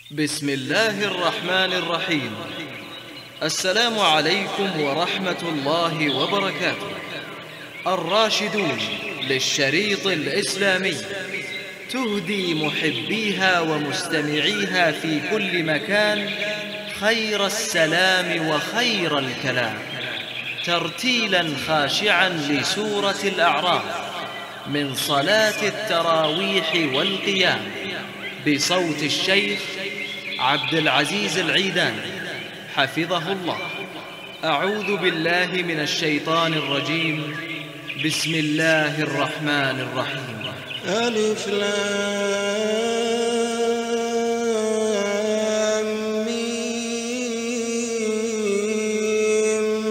بسم الله الرحمن الرحيم. السلام عليكم ورحمة الله وبركاته. الراشدون للشريط الإسلامي تهدي محبيها ومستمعيها في كل مكان خير السلام وخير الكلام، ترتيلا خاشعا لسورة الأعراف من صلاة التراويح والقيام بصوت الشيخ عبد العزيز العيداني حفظه الله. أعوذ بالله من الشيطان الرجيم. بسم الله الرحمن الرحيم. ألف لام ميم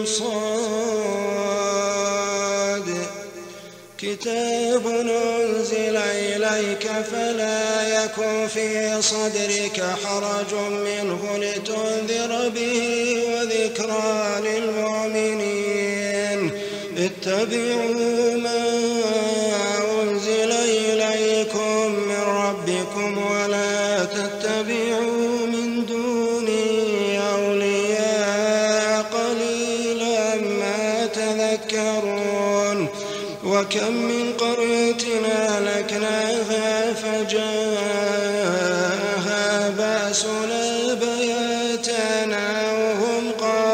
صاد. كتاب أنزل إليك فلا يكن في صدرك حرج منه لتنذر به وذكرى للمؤمنين. اتبعوا ما أنزل إليكم من ربكم ولا تتبعوا من دونه أولياء قليلا ما تذكرون. وكم من قرية أهلكناها فجاءها بأسنا بياتا وهم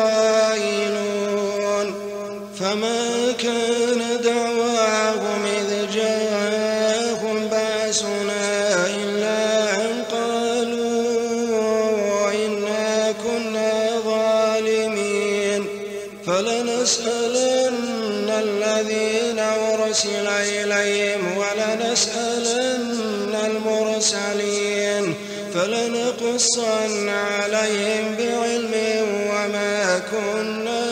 قائلون. فما كان دعواهم إذ جاءهم بأسنا إلا أن قالوا إنا كنا ظالمين. فلنسألن الذين أرسل إليهم ولنسألن المرسلين فلنقصن عليهم بعلم وما كنا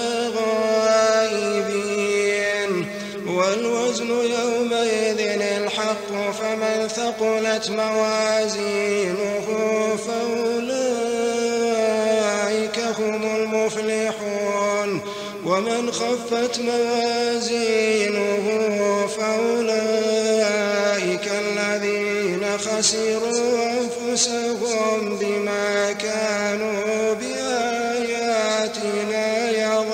غائبين. والوزن يومئذ الحق فمن ثقلت موازينه فأولئك هم المفلحون. ومن خفت موازينه فأولئك الذين خسروا أنفسهم بما كانوا بآياتنا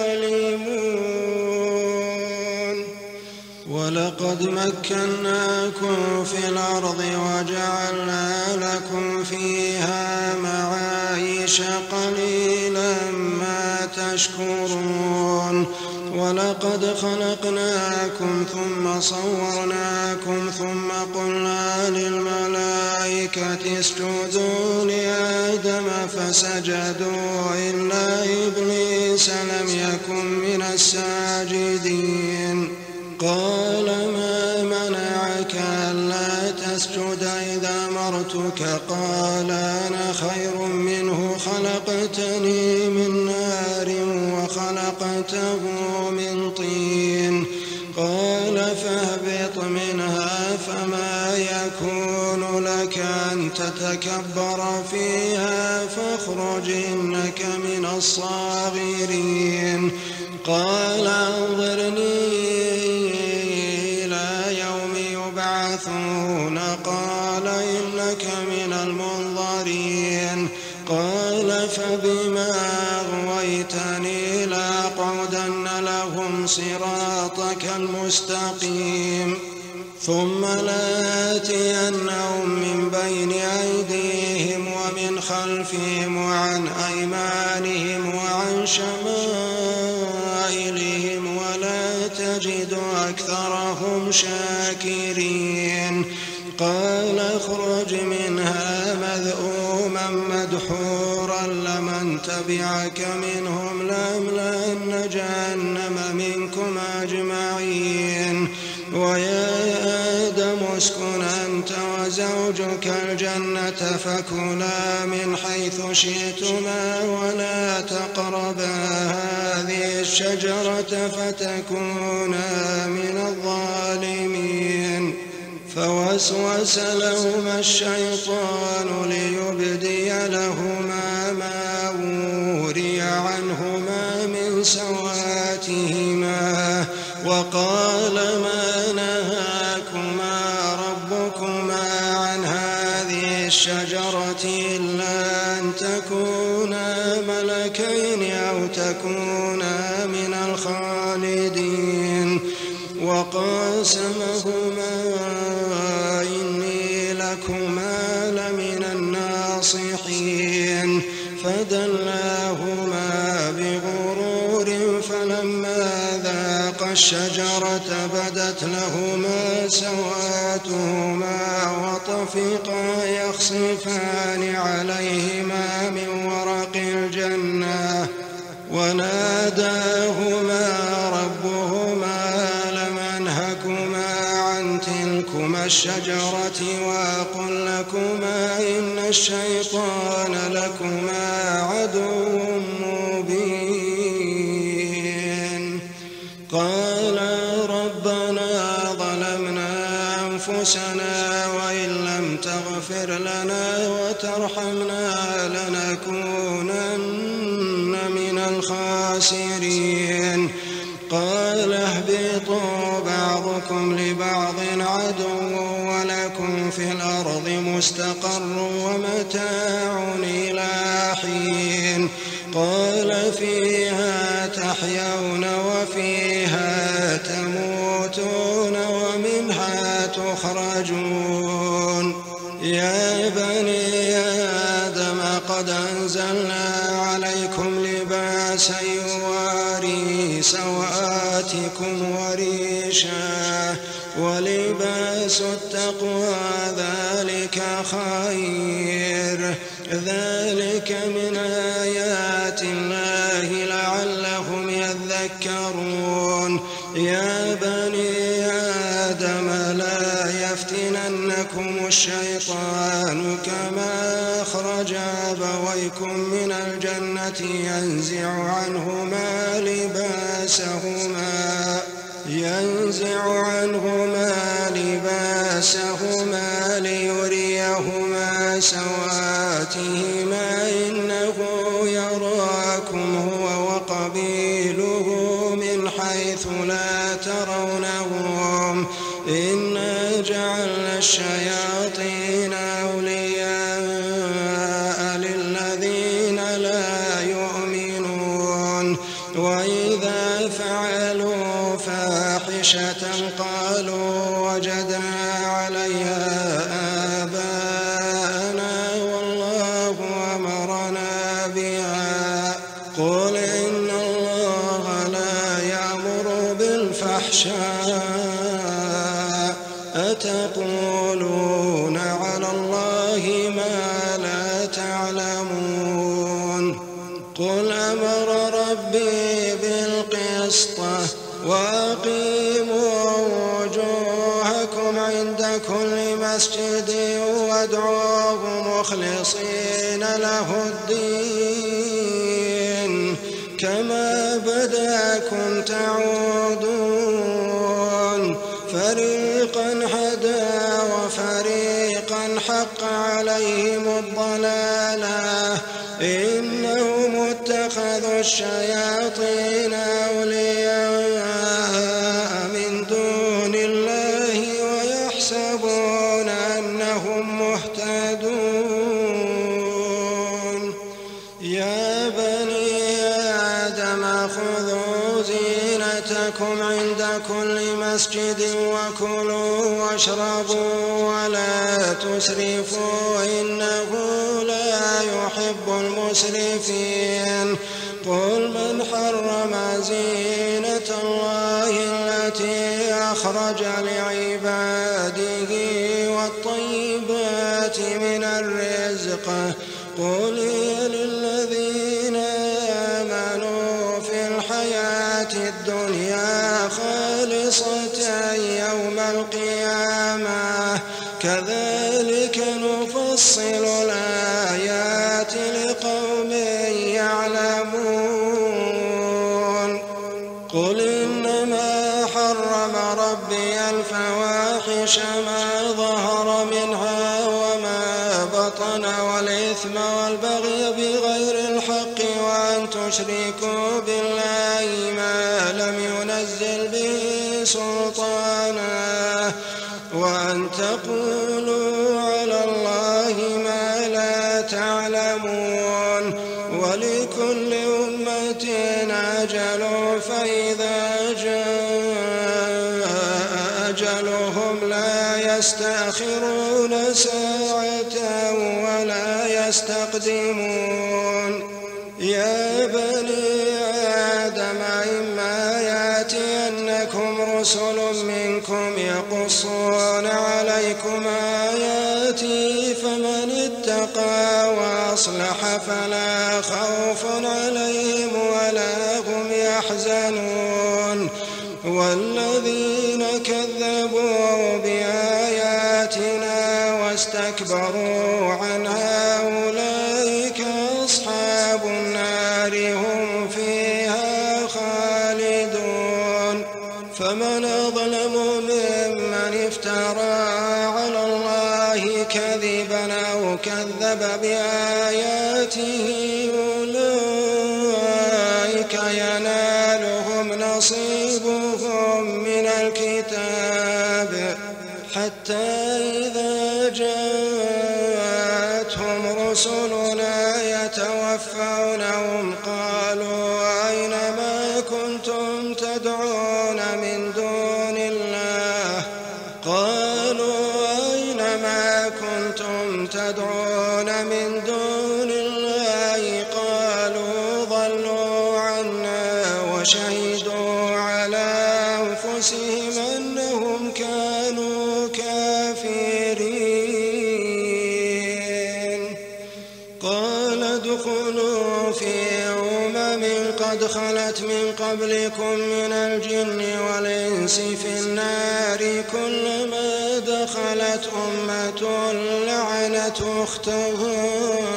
يظلمون. ولقد مكناكم في الأرض وجعلنا لكم فيها معايش قليلا ما تشكرون. ولقد خلقناكم ثم صورناكم ثم قلنا للملائكة اسجدوا لآدم فسجدوا إلا إبليس لم يكن من الساجدين. قال ما منعك ألا تسجد إذا أمرتك؟ قال أنا خير منه خلقتني من نار وخلقته من طين. قال فاهبط منها فما يكون لك أن تتكبر فيها فاخرج إنك من الصاغرين. قال أنظرني إلى يوم يبعثون. قال إنك من المنظرين. قال فبما أغويتني لأقعدن لهم صراطك المستقيم ثم لآتينهم من بين أيديهم ومن خلفهم وعن أيمانهم وعن شمائلهم ولا تجد أكثرهم شاكرين. قال اخرج منها مذءوما مدحورا لمن تبعك منهم لأملأن جهنم منكم أجمعين. ويا آدم اسكن أنت وزوجك الجنة فكلا من حيث شئتما ولا تقربا هذه الشجرة فتكونا من الظالمين. فوسوس لهما الشيطان ليبدي لهما ما وري عنهما من سواتهما وقال ما نهاكما ربكما عن هذه الشجرة إلا أن تكونا ملكين أو تكونا من الخالدين. وقاسمهما إني لكما لمن الناصحين فدلاهما بغرور فلما ذاقا الشجرة بدت لهما سوآتهما وطفقا يخصفان عليهما من ورق الجنة وناداهما ربهما ألم أنهكما عن تلكما الشجرة وأقل لكما إن الشيطان لكما عدو مبين. قالا ربنا ظلمنا أنفسنا وإن لم تغفر لنا وترحمنا لنكونن من الخاسرين. قال اهبطوا بعضكم لبعض عدو ولكم في الأرض مستقر ومتاع إلى حين. قال فيها تحيون وفيها تموتون ومنها تخرجون. يا بني آدم قد أنزلنا عليكم لباسا يواري سوآتكم وريشا ولباس التقوى ذلك خير ذلك من آيات الله لعلهم يذكرون. يا بني آدم لا يفتننكم الشيطان كما أخرج أبويكم من الجنة ينزع عنهما لباسهما ليريهما سواتهما إنه يراكم هو وقبيله من حيث لا ترونهم إنا جعلنا الشياطين أولياء للذين لا يؤمنون. وإذا فعلوا فاحشة قالوا وجدنا عليها آباءنا والله أمرنا بها. قل إن الله لا يأمر بالفحشاء أتقولون على الله ما لا تعلمون. قل أمر ربي بالقسط وأقيموا وجوهكم عند كل مسجد وادعوه مخلصين له الدين كما بداكم تعودون. فريقا هدى وفريقا حق عليهم الضلالة إنهم اتخذوا الشياطين أولياء من دون الله ويحسبون أنهم مهتدون. يا بني آدم خذوا زينتكم عند كل مسجد وكلوا واشربوا ولا تسرفوا إنه لا يحب المسرفين. قل من حرم زينة الله التي أخرج لعباده والطيبات من الرزق قل هي للذين آمنوا في الحياة الدنيا خالصة يوم القيامة كذلك نفصل الآيات لقوم يعلمون. قل إنما حرم ربي الفواحش ما ظهر منها وما بطن والإثم والبغي بغير الحق وأن تشركوا بالله ما لم ينزل به سلطانا وأن تقولوا على الله ما لا تعلمون. تعلمون ولكل أمة أجل فإذا جاء أجلهم لا يستأخرون ساعة ولا يستقدمون يا بني آدم إما يأتينكم رسل منكم يقصون عليكم آياتي فمن اتقى وأصلح فلا خوف عليهم ولا هم يحزنون والذين كذبوا بآياتنا واستكبروا عنها أولئك أصحاب النار هم فيها خالدون فمن أظلم ممن افترى على الله كذبا أو كذب بآياته أولئك ينالهم نصيبهم من الكتاب حتى إذا جاءتهم رسلنا يتوفونهم قالوا أين ما كنتم تدعون من دون الله قالوا ضلوا عنا وشهدوا على أنفسهم أنهم كانوا كافرين قال ادخلوا في قد خلت من قبلكم من الجن والإنس في النار كلما دخلت أمة لعنت أختها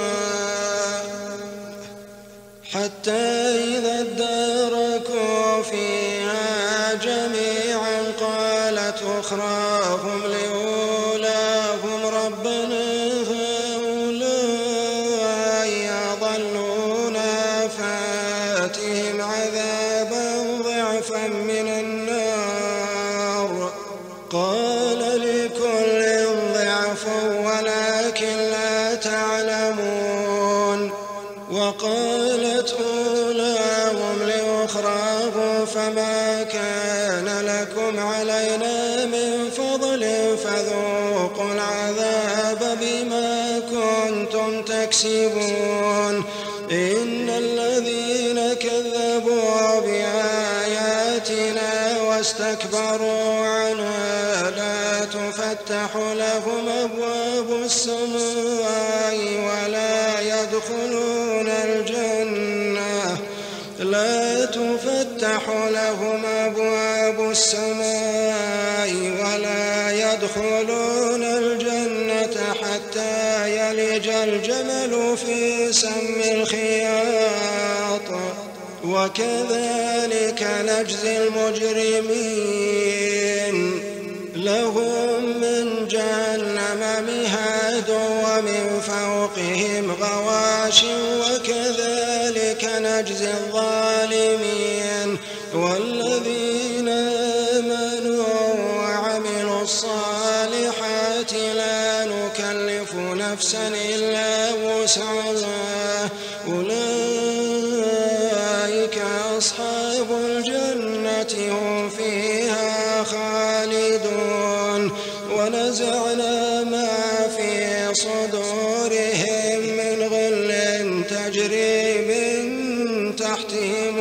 حتى إذا اداركوا فيها جميعا قالت أخراهم لأولاهم ربنا هؤلاء أضلونا فآتهم عذابا ضعفا من النار قال لكل ضعف ولكن لا تعلمون وقالت أولاهم لأخراهم فما كان لكم علينا من فضل فذوقوا العذاب بما كنتم تكسبون إن الذين كذبوا بآياتنا واستكبروا عنها لا تفتح لهم أبواب السماء ولا يدخلون الجنة لا تفتح لهم أبواب السماء ولا يدخلون الجنة حتى يلج الجمل في سم الخياط وكذلك نجزي المجرمين لهم من جهنم مهاد ومن فوقهم غواش وكذلك نجزي الظالمين والذين آمنوا وعملوا الصالحات لا نكلف نفسا إلا وسعها أولئك أصحاب الجنة هم فيها خالدون ونزعنا ما في صدورهم من غل تجري من تحتهم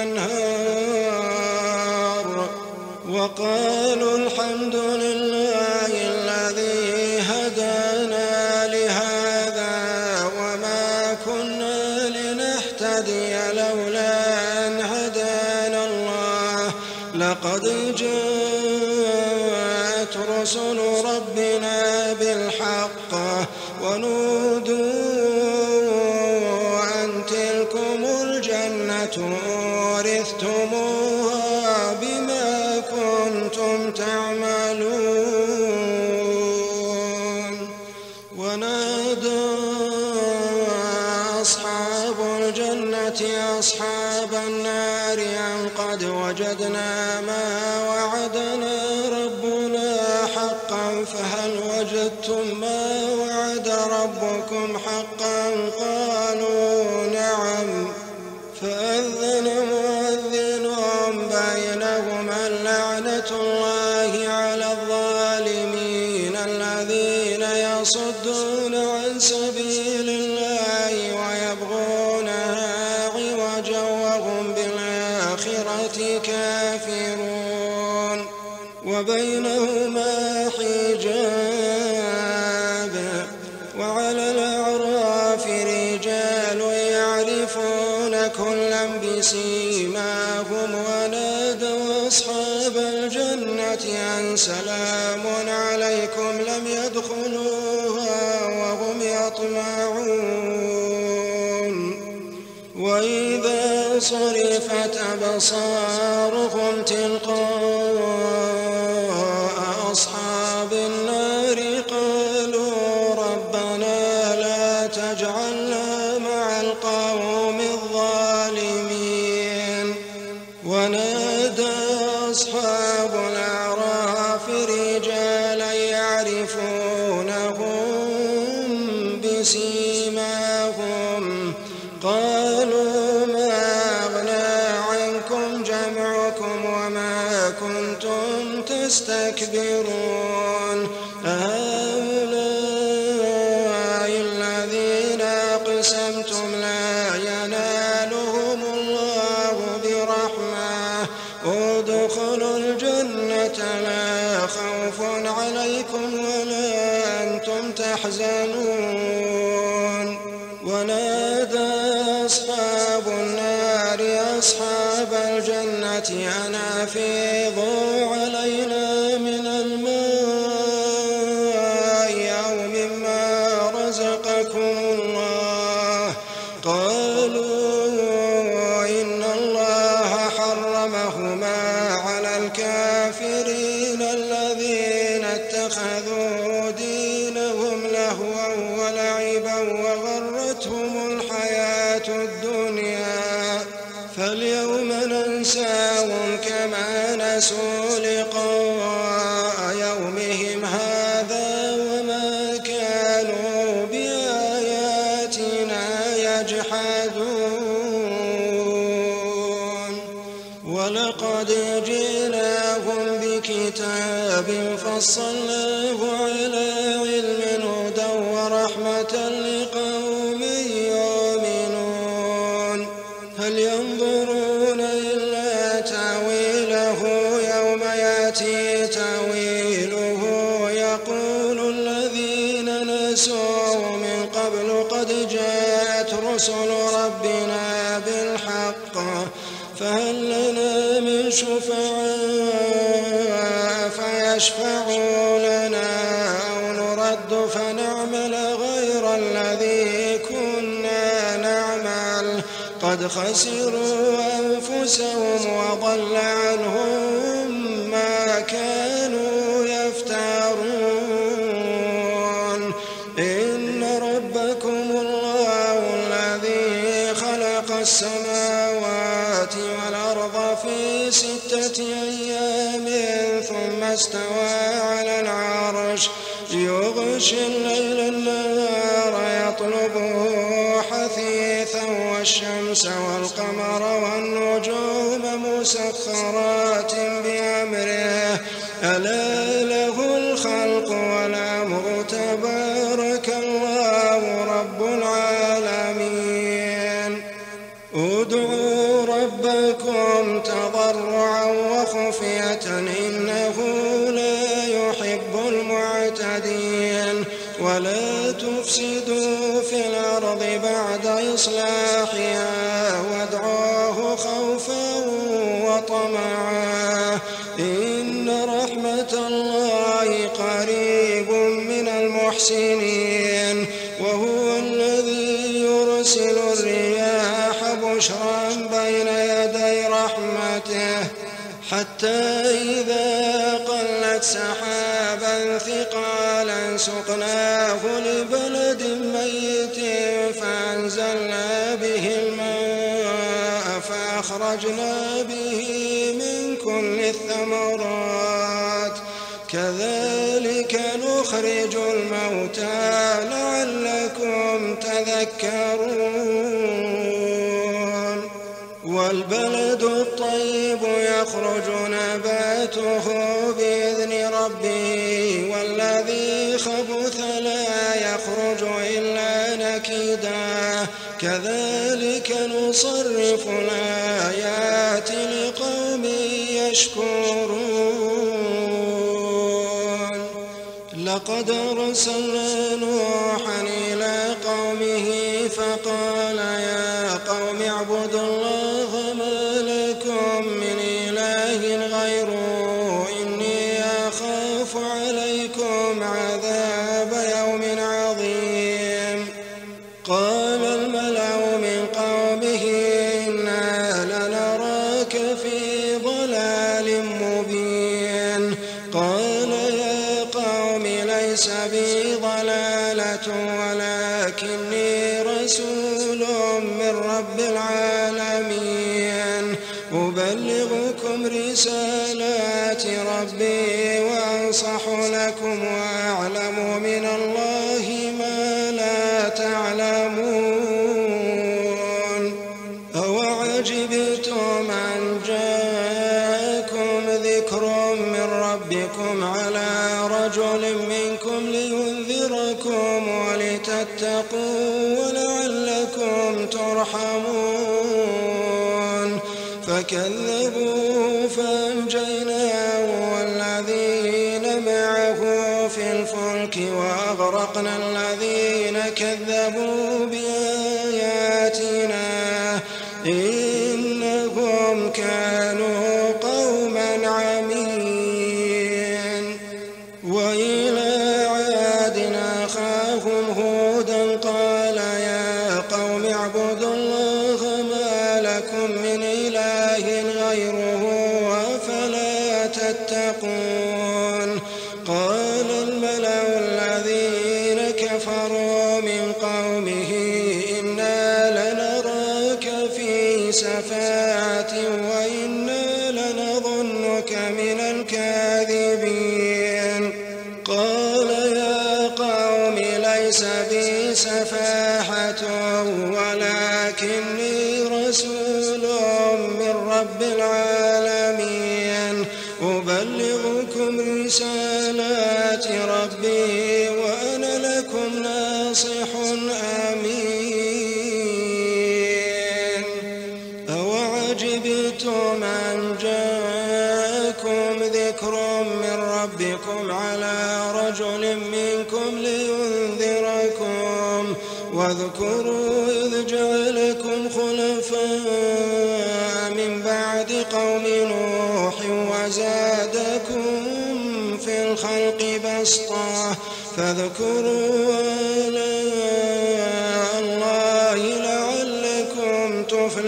الأنهار وقالوا الحمد لله الذي هدانا لهذا وما كنا لنهتدي لولا أن هدانا الله لقد جاءت رسل ربنا بالحق ونودوا أن تلكم الجنة أورثتموها بما كنتم تعملون ونادى أصحاب الجنة أصحاب النار أن قد وجدنا ما وعدنا ربنا حقا فهل وجدتم ما وعد ربكم حقا سبيل الله ويبغونها عوجا وهم بالآخرة كافرون وبينهما حجاب وعلى الأعراف رجال يعرفون كلا بسيماهم ونادوا أصحاب الجنة أن سلام عليكم لم يدخلوها وهم يطمعون وإذا صرفت أبصارهم تلقاء أصحاب النار قالوا ربنا لا تجعلنا مع القوم الظالمين ونادى أصحاب الأعراف رجالا يعرفونهم بسيماهم قالوا ما أغنى عنكم جمعكم وما كنتم تستكبرون هؤلاء الذين أقسمتم لا ينالهم الله برحمة ادخلوا الجنة لا خوف عليكم ولا أنتم تحزنون ونادى أصحاب النار أصحاب الجنة أن أفيضوا علينا من الماء أو مما رزقكم الله قالوا إن الله حرمهما على الكافرين الذين اتخذوا دينهم لهوا ولعبا وغرتهم الحياة الدنيا فاليوم ننساهم كما نسوا لقاء يومهم هذا وما كانوا بآياتنا يجحدون ولقد جئناهم بكتاب فصلناه على علم هدى ورحمة لقوم يؤمنون هل ينظرون إلا تأويله يوم يأتي تأويله يقول الذين نسوا من قبل قد جاءت رسل ربنا بالحق فهل لنا من شفعاء فيشفعوا لنا أو نرد فنعمل غير الذي كنا نعمل قد خسروا أنفسهم وضل عنهم ما كانوا يفترون إن ربكم الله الذي خلق السماوات والأرض في 6 أيام ثم استوى على العرش يغشي الليل النهار يطلبه حثيثا والشمس والقمر والنجوم مسخرات بأمره ألا له الخلق والأمر تبارك الله رب العالمين ادعوا ربكم تضرعا وخفية إنه لا يحب المعتدين ولا تفسدوا في الأرض بعد إصلاحها وادعوه خوفا وطمعا إن رحمة الله قريب من المحسنين وهو الذي يرسل الرياح بشرا بين يدي رحمته حتى إذا قلت سحابا ثقالا سقناه لبلد ميت فأنزلنا به الماء فأخرجنا به من كل الثمرات كذلك نخرج الموتى لعلكم تذكرون والبلد الطيب يخرج نباته بإذن ربه والذي خبث لا يخرج إلا نكدا بعيدا كذلك نصرف الآيات لقوم يشكرون لقد أرسلنا نوحا إلى قومه فقال يا قوم اعبدوا الله ما لكم من إله غيره إني أخاف عليكم عذاب يوم عظيم قال الملأ من قومه إنا لنراك في ضلال مبين قال يا قوم ليس بي ضلالة ولكني رسول من رب العالمين أبلغكم رسالات ربي وأنصح لكم وأعلم من الله ما لا تعلمون أوعجبتم أن جاءكم ذكر من ربكم على رجل منكم لينذركم ولتتقوا ولعلكم ترحمون فكذبوا فأنجيناه والذين معه في الفلك وأغرقنا الذين كذبوا بآياتنا إنهم كانوا قوما عمين وإلى عاد أخاهم هودا قال يا قوم اعبدوا الله ما لكم من إله غيره أفلا تتقون قال الملأ الذين كفروا من قومه إنا لنراك في سفاهة وإنا لنظنك من الكاذبين قال يا قوم ليس بي سفاهة ولكني رسول من رب العالمين أبلغكم رسالات ربي وأنا لكم ناصح أمين أوعجبتم أن جاءكم ذكر من ربكم على رجل منكم لينذركم واذكروا إذ جعلكم خلفاء من بعد قوم نوح وزادكم في الخلق بسطة فاذكروا آلاء الله لعلكم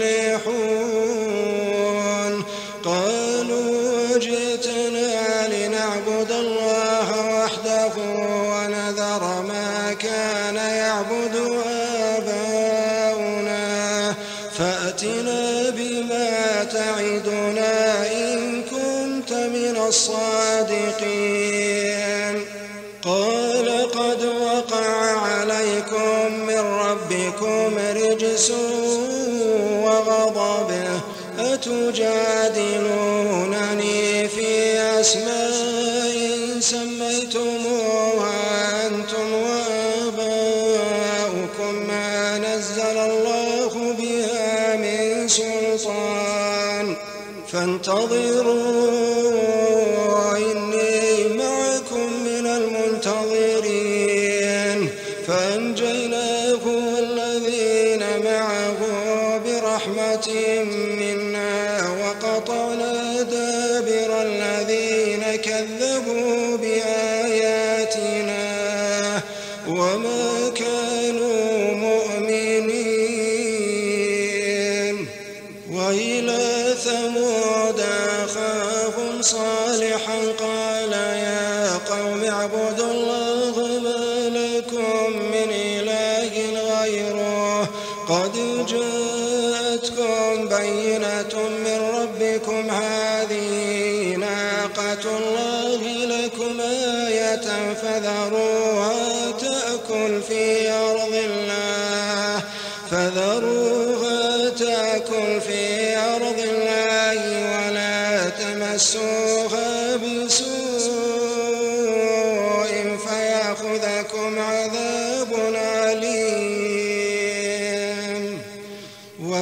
تفلحون قالوا جئتنا لنعبد الله وحده ونذر ما كان يعبد آباؤنا فأتنا بما تعدنا إن كنت من الصادقين قال قد وقع عليكم من ربكم رجس وغضب أتجادلونني في أسماء سميتموها أنتم وآباؤكم ما نزل الله بها من سلطان فانتظروا إني معكم من المنتظرين فأنجيناه والذين معه برحمة منا وقطعنا دابر الذين كذبوا بآياتنا وما كانوا مؤمنين وإلى ثمود أخاهم صالحا قال يا قوم اعبدوا الله ما لكم من إله غيره قد جاءتكم بينة من ربكم هذه ناقة الله لكم آية فذروها تأكل في أرض الله ولا تمسوها بسوء فيأخذكم عذاب أليم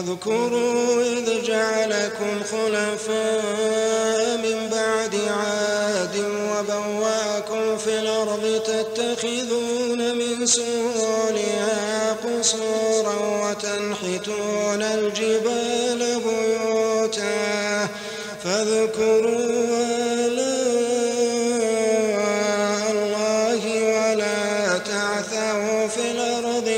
واذكروا إذ جعلكم خلفاء من بعد عاد وبوأكم في الأرض تتخذون من سهولها قصورا وتنحتون الجبال بيوتا فاذكروا آلاء الله ولا تعثوا في الأرض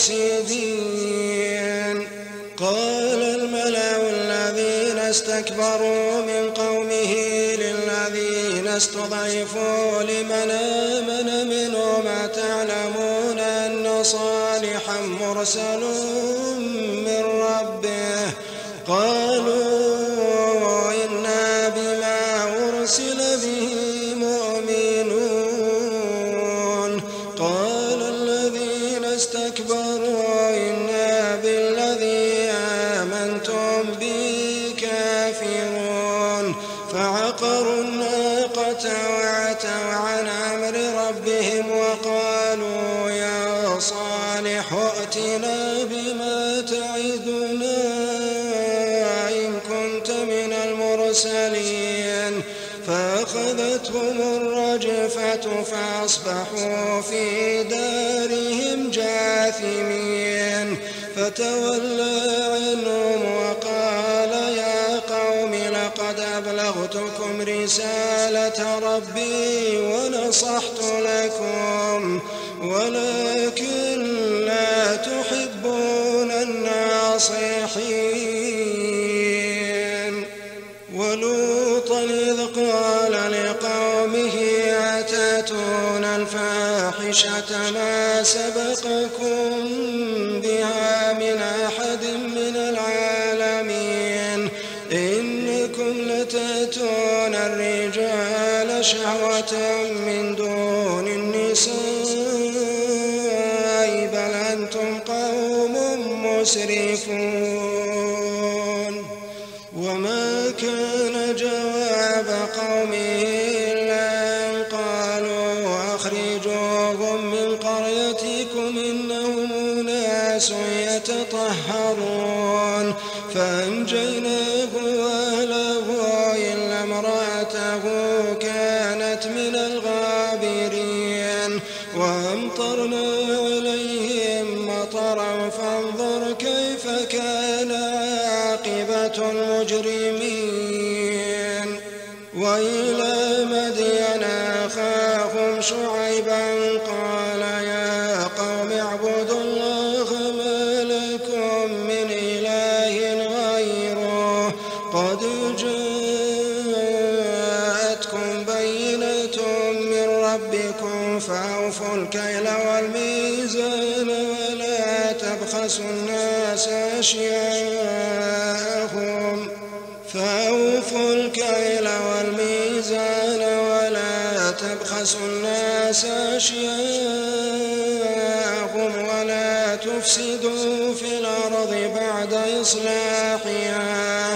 مفسدين. قال الملأ الذين استكبروا من قومه للذين استضعفوا لمن آمن منهم أتعلمون أن صالحا مرسل من ربه قالوا إنا بما أرسل به مؤمنون. قال الذين استكبروا إنا بالذي آمنتم به كافرون. فعقروا الناقة وعتوا عن أمر ربهم وقالوا يا صالح ائتنا بما تعدنا إن كنت من المرسلين. فأخذتهم الرجفة فأصبحوا في دارهم جاثمين. فتولى عنهم وقال يا قوم لقد أبلغتكم رسالة ربي ونصحت لكم ولكن لا تحبون الناصحين. ولوطا إذ قال لقومه أتأتون الفاحشة ما سبقكم بها من أحد من العالمين إنكم لتأتون الرجال شهوة من دون النساء بل أنتم قوم مسرفون. وما كان جواب قومه إلا أن قالوا أخرجوهم من قريتكم إنهم أناس يتطهرون. فأنجيناه وأهله إلا امرأته كانت من الغابرين. وأمطرنا عليهم مطرا فانظر كيف كان عاقبة المجرمين. وإلى مدين أخاهم شعيبا قال يا قوم اعبدوا الله ما لكم من إله غيره قد جاءتكم بينة من ربكم فأوفوا الكيل والميزان ولا تبخسوا الناس أشياءهم فأوفوا الكيل والميزان ولا تبخسوا الناس أشياءهم ولا تفسدوا في الأرض بعد إصلاحها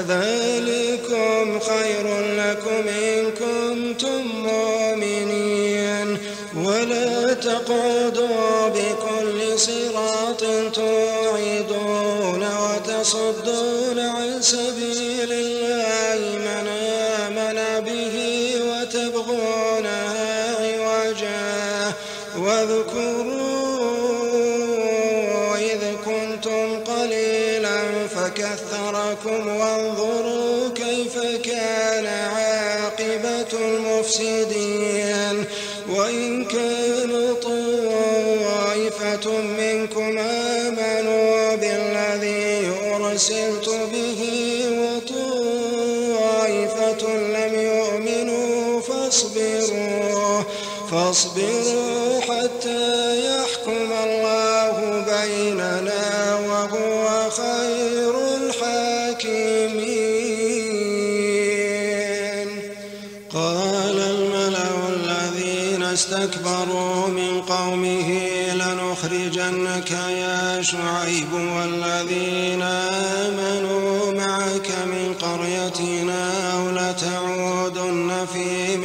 ذلكم خير لكم إن كنتم مؤمنين. ولا تقعدوا بكل صراط توعدون وتصدون عن سبيل الله من آمن به وتبغونها عوجا. واذكروا إذ كنتم قليلا فكثركم وانظروا كيف كان عاقبة المفسدين. وإن كان طائفة منكم آمنوا بالذي أرسلت به وطائفة لم يؤمنوا فاصبروا حتى يحكم الله بيننا وهو خير الحاكمين. قال الملأ الذين استكبروا من قومه لنخرجنك يا شعيب والذين آمنوا معك من قريتنا أو لتعودن في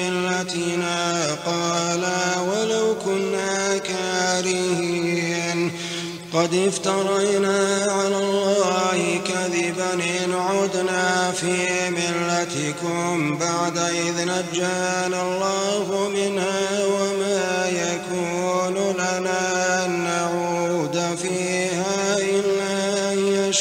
ملتنا قال ولو كنا كارهين. قد افترينا على الله كذبا إن عدنا في ملتكم بعد إذ نجانا الله منها وما يكون لنا أن نعود فيها إلا أن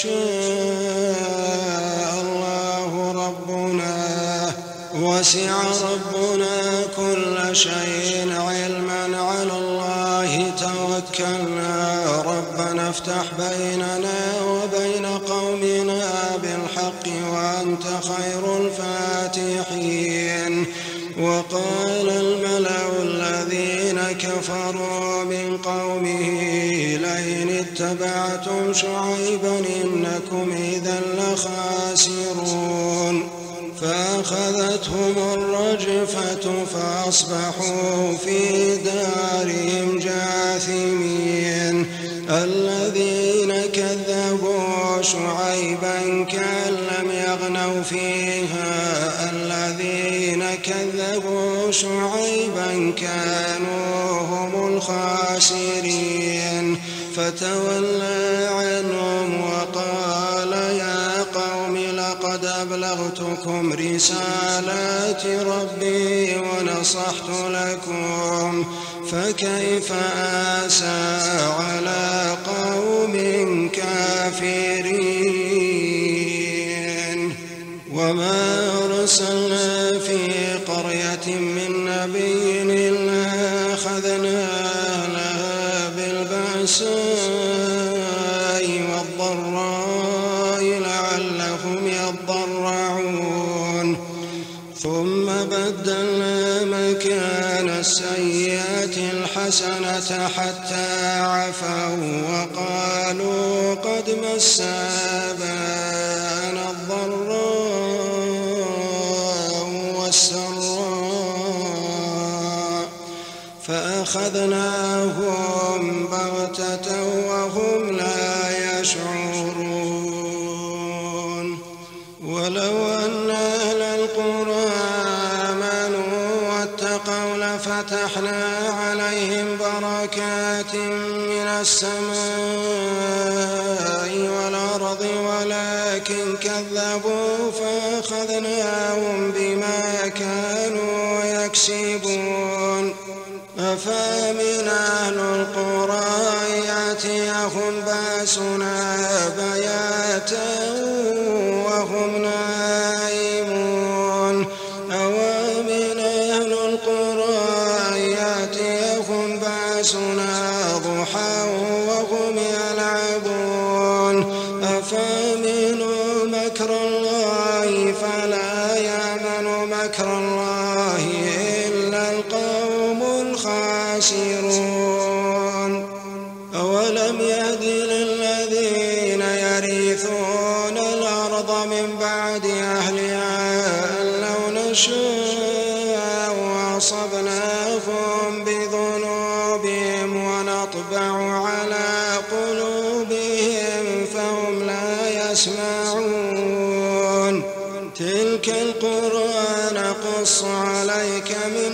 يشاء الله ربنا وسع ربنا كل شيء علما على الله توكلنا ربنا افتح بيننا وبين قومنا بالحق وأنت خير الفاتحين. وقال الملأ الذين كفروا من قومه لئن اتبعتم شعيبا إنكم إذا لخاسرون فأخذتهم الرجفة فأصبحوا في دارهم جاثمين. الذين كذبوا شعيبا كأن لم يغنوا فيها الذين كذبوا شعيبا كانوا هم الخاسرين فتولى عنهم وقال يا قوم لقد أبلغتكم رسالات ربي ونصحت لكم فكيف آسى على قوم كافرين. وما أرسلنا في قرية من نبي إلا أخذنا لها بالبأساء والضراء لعلهم يضرعون ثم بدلنا مكان السيئات الحسنة حتى عفوا وقالوا قد مس آباءنا الضراء والسراء فأخذناهم بغتة وهم لا يشعرون. ولو أن أهل القرى آمنوا واتقوا لفتحنا عليهم بركات من السماء والأرض ولكن كذبوا فأخذناهم بما كانوا يكسبون. أفامن أهل القرى يأتيهم بأسنا بياتا وهم نائمون أوامن أهل القرى يأتيهم بأسنا ضحى وهم يلعبون. أفامنوا مكر الله فلا يأمن مكر الله إلا القوم الخاسرون. أولم يهد للذين يرثون الأرض من بعد أهلها أن لو نشاء وأصبناهم بذنوبهم ونطبع على قلوبهم فهم لا يسمعون. تلك القرى نقص عليك من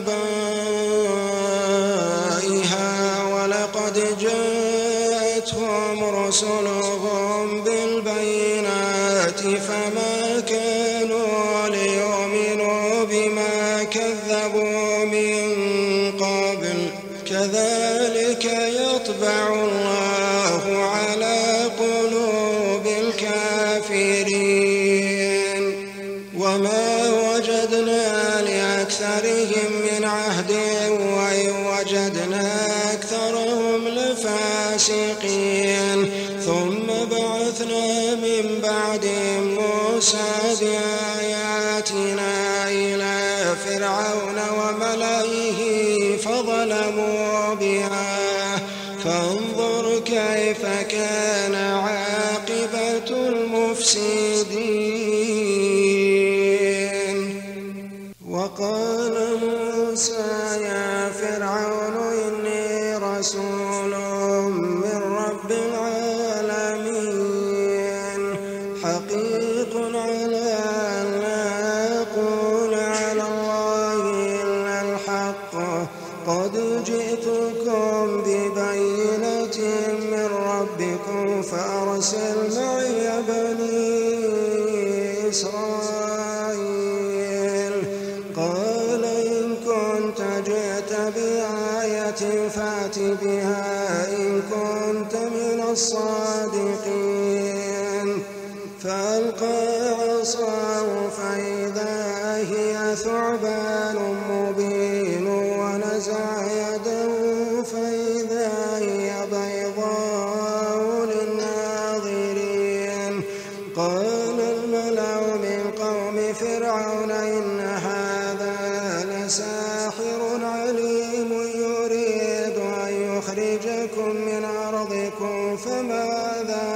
أنبائها ولقد جاءتهم رسلهم بالبينات فما كانوا ليؤمنوا بما كذبوا من قبل كذلك يطبع الله على قلوب الكافرين. وما وجدنا لأكثرهم من عهد وإن وجدنا أكثرهم لفاسقين. ثم بعثنا من بعدهم موسى بآياتنا إلى فرعون وملئه فظلموا بها فانظر كيف كان عاقبة المفسدين. وقال موسى يا فرعون إني رسول من رب العالمين حقيق على أن لا أقول على الله إلا الحق قد جئتكم ببينة من فأرسل معي بني إسرائيل. قال إن كنت جئت بآية فأت بها إن كنت من الصادقين. فألقى عصاه فإذا هي ثعبان مبين ونزع يده فإذا هي بيضاء للناظرين. قال الملأ من قوم فرعون إن هذا لساحر عليم يريد أن يخرجكم من أرضكم فماذا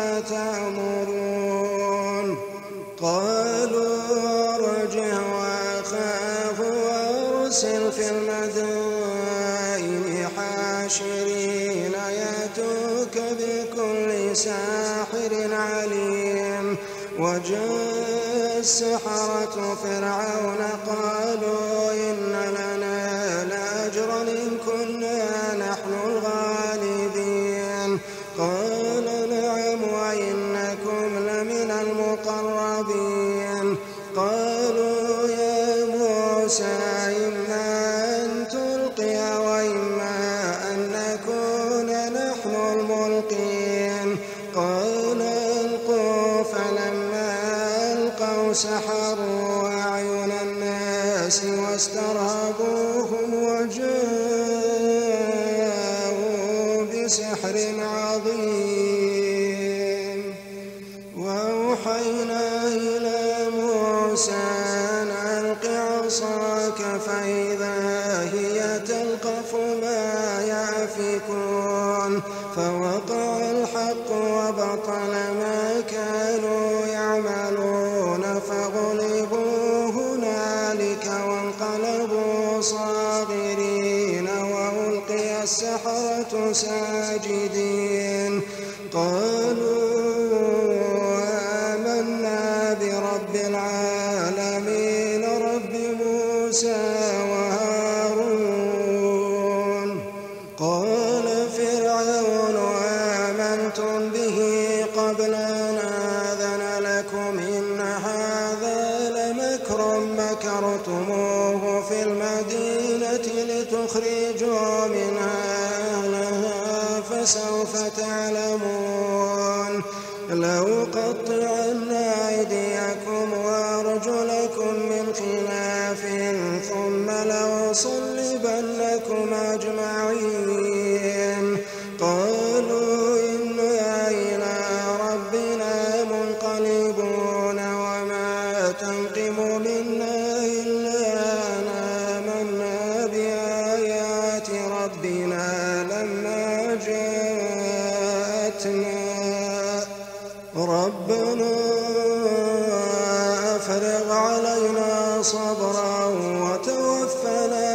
تأمرون؟ قالوا ارجع وأخاه وأرسل في المدائن حاشرين يأتوك بكل ساحر عليم. وجاء السحرة فرعون قالوا إن لنا لأجرا إن كنا نحن الغالبين. قال نعم وإنكم لمن المقربين. قالوا يا موسى إما أن تلقي وإما أن نكون نحن الملقين. قال ألقوا فلما ألقوا سحروا أعين الناس واسترهبوهم وجاءوا بسحر عظيم. وأوحينا إلى موسى أن ألق عصاك فإذا هي تلقف ما يأفكون. فوقع الحق وبطل ما كانوا يعملون فغلبوا هنالك وانقلبوا صاغرين وألقي السحرة ساجدين. قالوا آمنا برب العالمين رب موسى وهارون. قال فرعون آمنتم به قبل أن آذن لكم إن هذا لمكر مكرتموه في المدينة لتخرجوا منها أهلها فسوف تعلمون. لأقطعن أيديكم وأرجلكم من خلاف ثم لأصلبنكم أجمعين. قالوا إنا إلى ربنا منقلبون وما تنقم منا إلا أن آمنا بآيات ربنا لما جاءتنا. ربنا أفرغ علينا صبرا وتوفنا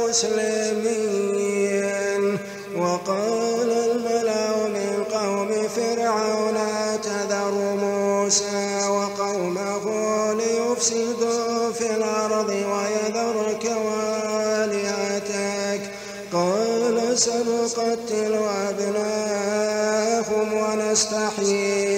مسلمين. وقال الملأ من قوم فرعون أتذر موسى وقومه ليفسدوا في الأرض ويذرك وآلهتك. قال سنقتل أبناءهم ونستحيي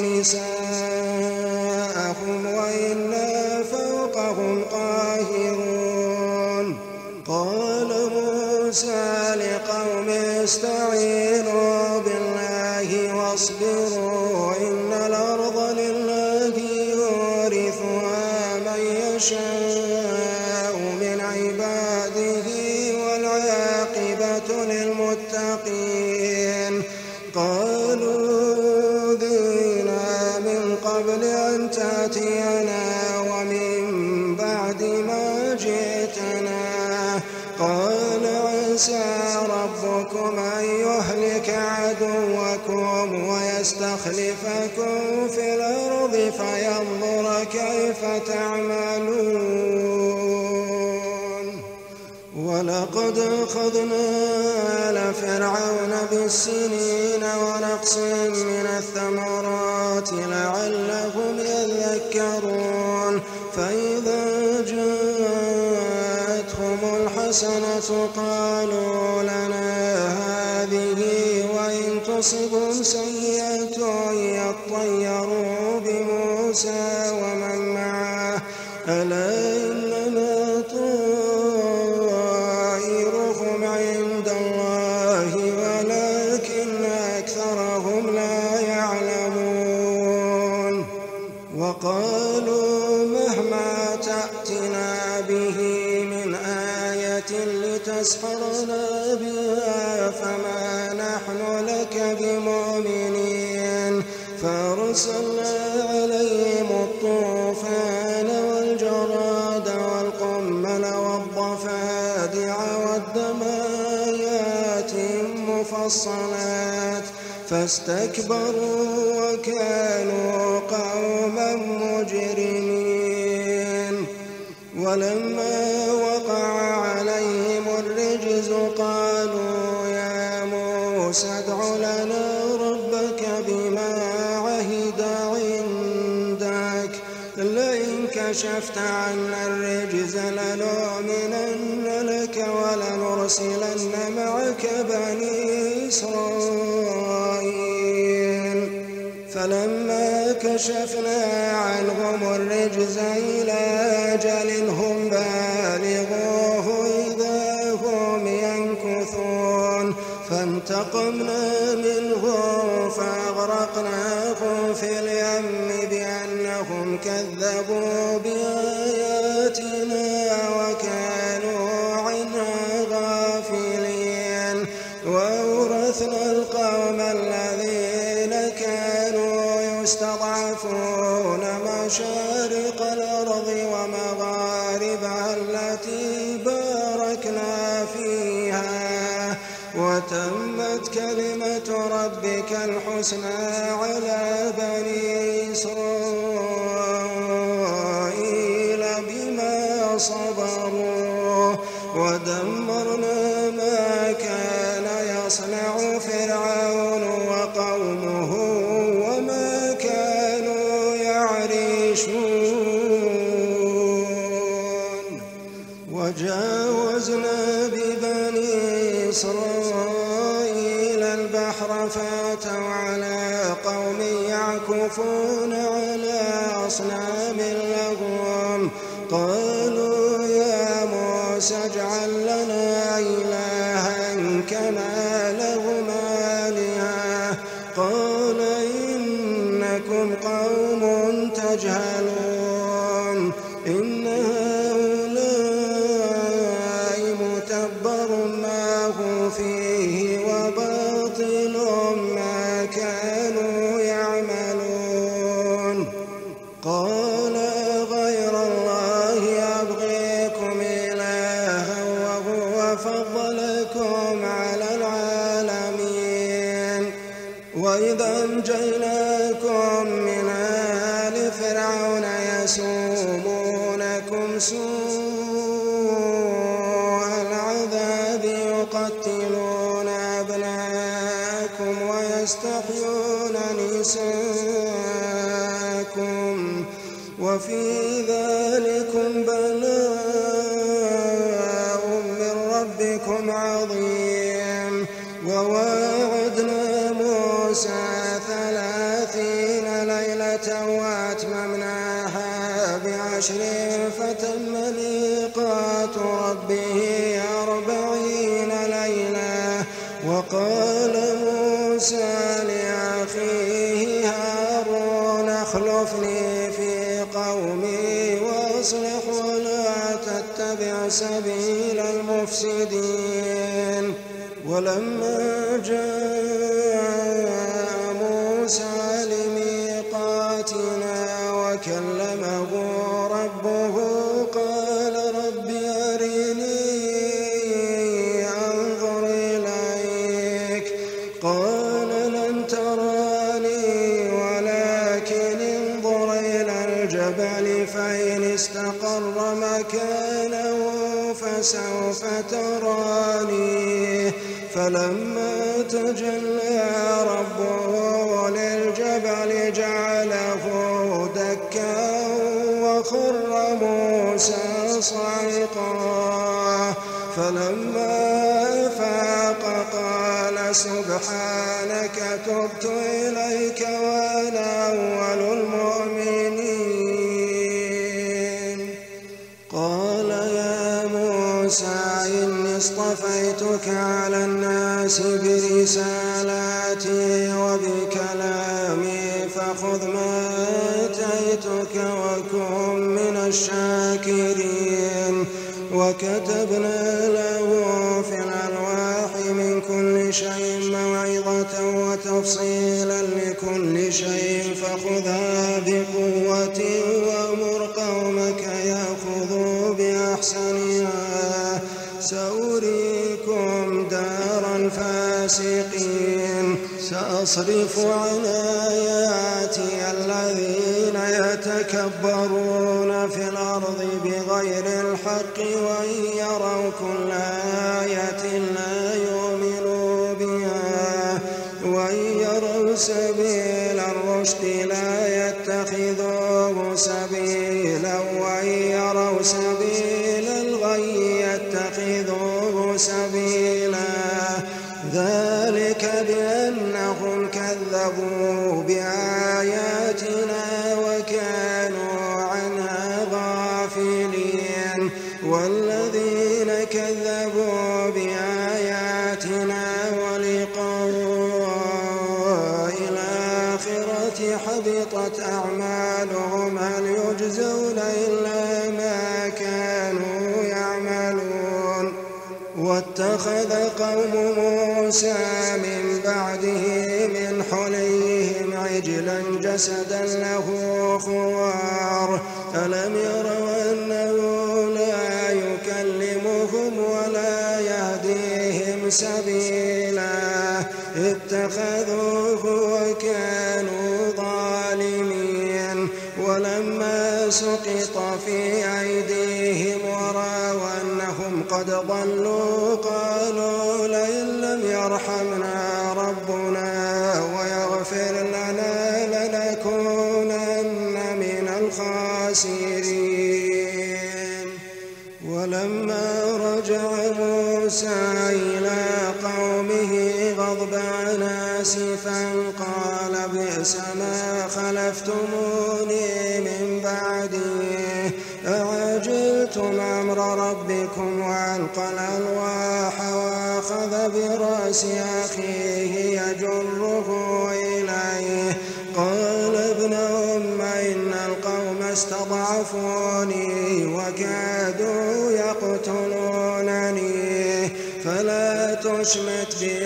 نساءهم وإنا فوقهم قاهرون. قال موسى لقومه استعينوا بالله واصبروا إن الأرض لله يورثها من يشاء من عباده والعاقبة للمتقين. قالوا أوذينا من قبل أن تأتينا ومن بعد ما جئتنا. قال عسى ربكم أن يهلك عدوكم ويستخلفكم في الأرض فينظر كيف تعملون. ولقد أخذنا آل فرعون بالسنين ونقص من الثمرات لعلهم يذكرون. فإذا جاءتهم الحسنة قالوا لنا هذه وإن تصبهم سيئة يطيروا بموسى ومن معه ألا إنما طائرهم عند الله ولكن أكثرهم لا يعلمون وقالوا مهما تأتنا به من آية لتسحرنا بها فما نحن لك بمؤمنين فأرسلنا عليهم الطوفان والجراد والقمل والضفادع والدم آيات مفصلات فاستكبروا وكانوا قوما مجرمين ولما وقع عليهم الرجز قالوا يا موسى ادع لنا ربك بما عهد عندك لئن كشفت عنا الرجز لنؤمنن لك ولنرسلن معك بني إسرائيل فلما كشفنا عنهم الرجز إلى أجل هم بالغوه إذا هم ينكثون فانتقمنا منهم فأغرقناهم في اليم بأنهم كذبوا بآياتنا وكانوا عنها غافلين وأورثنا القوم الذين كانوا يستضعفون مشارق الأرض ومغاربها التي باركنا فيها وتمت كلمة ربك الحسنى على بني إسرائيل بما صبروا ودمرنا ما كان يصنع فرعون وقومه وما كانوا يعرشون وجاوزنا ببني إسرائيل البحر فاتوا على قوم يعكفون على أصنام لهم قالوا يا موسى اجعل لنا إلها كما لهم آلهة قال إنكم قوم تجهلون إن هؤلاء متبر ما هم فيه وباطل ما كانوا يعملون قال غير الله أبغيكم إلها وهو فضلكم على العالمين وإذا أنجيناكم من آل فرعون يسومونكم سوء العذاب يقتلون أبناءكم ويستحيون نساءكم وفي ذلكم بلاء من ربكم عظيم وواعدنا موسى 30 ليلة وأتممناها ب10 فتم ميقات ربه 40 ليلة وقال موسى لأخيه هارون اخلفني في قومي وأصلح ولا تتبع سبيل المفسدين ولما جاء موسى لميقاتنا وكلمه ربه قال رب أرني أنظر إليك قال لن تراني ولكن انظر إلى الجبل فإن استقر مكانه فسوف تراني فلما تجلى ربه للجبل جعله دكا وخر موسى صعقا فلما أفاق قال سبحانك تبت إليك وأنا أول المؤمنين. قال يا موسى إني اصطفيتك على الناس برسالاتي وبكلامي فخذ ما آتيتك وكن من الشاكرين. وكتبنا له في الألواح من كل شيء موعظة وتفصيلا لكل شيء فخذها بقوة وأمر قومك يأخذوا بأحسنها سأريكم دار الفاسقين. سأصرف عن آياتي الذين يتكبرون في الأرض بغير الحق وإن يروا كل آية لا يؤمنوا بها وإن يروا سبيل الرشد لا يتخذوه سبيلا وإن يروا سبيل الغي يتخذوه سبيلا. ذلك بأنهم كذبوا بآياتنا وكانوا عنها غافلين. والذين كذبوا بآياتنا ولقاء الآخرة حبطت أعمالهم هل يجزون إلا ما كانوا يعملون. واتخذ قوم موسى من بعده من حليهم عجلا جسدا له خوار ألم يروا أنه لا يكلمهم ولا يهديهم سبيلا اتخذوه وكانوا ظالمين. ولما سقط في أيديهم ورأوا أنهم قد ضلوا قالوا لئن لم يرحمنا ربنا ويغفر لنا لنكونن من الخاسرين. ولما رجع موسى إلى قومه غضبان آسفا قال بئس ما خلفتموني من بعدي أعجلتم أمر ربكم وألقى الألواح وأخذ برأس أخيه يجره إليه قال ابن أم إن القوم استضعفوني وكادوا يقتلونني فلا تشمت بي